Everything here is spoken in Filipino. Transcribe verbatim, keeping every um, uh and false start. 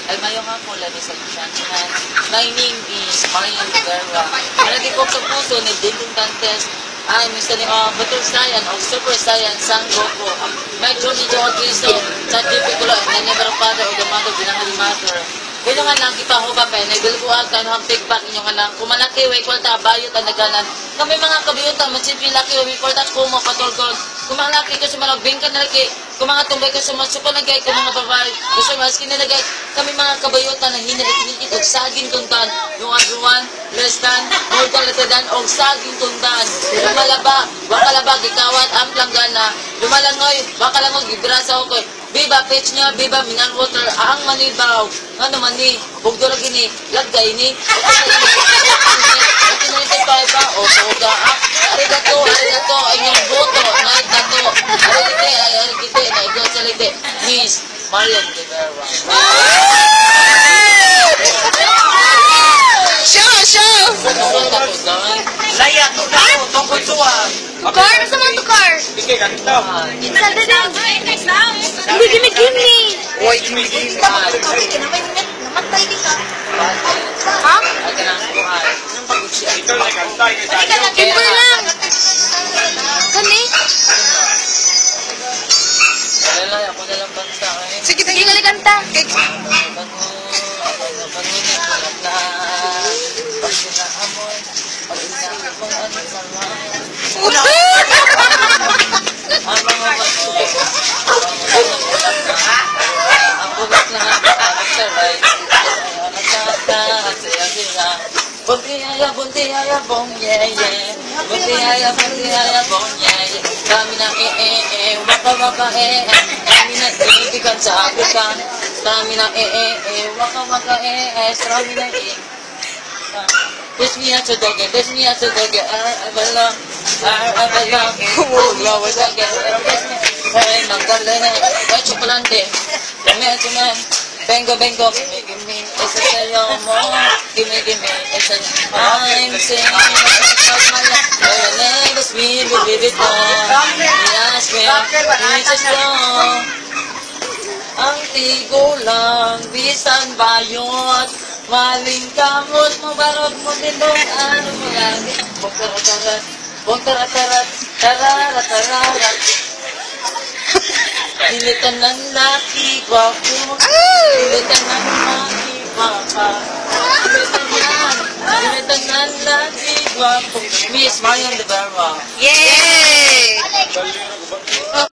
Ay mayong ako lalo sa Shantinan. My name is Marian Rivera. Malagi ko sa puso ni Dinding Dantes. Ay, mister ni uh, Batul Saiyan o Super Saiyan Sang Goku. My Johnny Joe Cristo. Sa Tipikulo and the Never Father o the Mother Binangan Mother. Kung nga lang, kita ko ba, pe, nagbilbuhan ka, no, feedback inyo nga lang. Kung malaki, way, kwalta, bayot, anaganan. Kami mga kabiyutan, magsipin laki, way, kwalta, kung mga patulgod. Kung mga laki, kasi malagbing ka na laki. Kung mga tumbay ka sa masuko na gay, kung mga babae, gusto maskin na gay. Kami mga kabayutan, na hinalik-hinikit, og saging tuntan. Yung aduan, less than, more than latadan, og saging tuntan. Lumalaba, wakalaba, gikawat, amplang gana. Lumalangoy, wakalangoy, gibrasa ko. Biba, pitch niya, biba, mineral water, ahang manibaw. Ano man ni, bugdo lagi ni, lagay ni. nineteen ninety-five ba? O, soga. Arigato, arigato, inyong boto. Arigato, arigite, arigite, naigaw sa lite. Miss Marian Rivera. Show, show! Laya, tukar, tungkol suwag. Tukar? Sa mga tukar? Sige, ganito. Sa dadang. Hindi, gini-gini. Uy, gini-gini. Namatay di ka. Ha? Ay, ka lang kuhay. Anong pagod siya? Ito na kantay. Pwede ka lang. Kimber lang. Kani? Lalay, ako na lang banta. Sige, sige nga kanta. Buntiaya, buntiaya, bong, yeah, yeah. Buntiaya, buntiaya, bong, yeah, yeah. Kami na eh, eh, eh, waka, waka, eh, eh. Kami na ibigan sa agitan. Kami na eh, eh, eh, waka, waka, eh, eh. Kami na eh. Kiss me at the dog, kiss me at the dog, I belong, I belong. Kumulaw sa dog, kiss me. Hey, magdalene, ay chocolate. Dame, dame. Bengo, bengo, gimme, gimme, esa sayo mo. Gimme, gimme, esa I'm singing of my life. Your name is me, baby, baby, yes, me, it's just wrong. Ang tigo lang, bisan bayot. Maling kamot mo, barog mo, dilong, ano mo lang. Bong taratarat, bong taratarat, tararat, tararat. Pilitan ng laki, gwapo. Pilitan ng laki, gwapa. Pilitan ng, pilitan ng laki, gwapo. Miss Marian Rivera. Yay!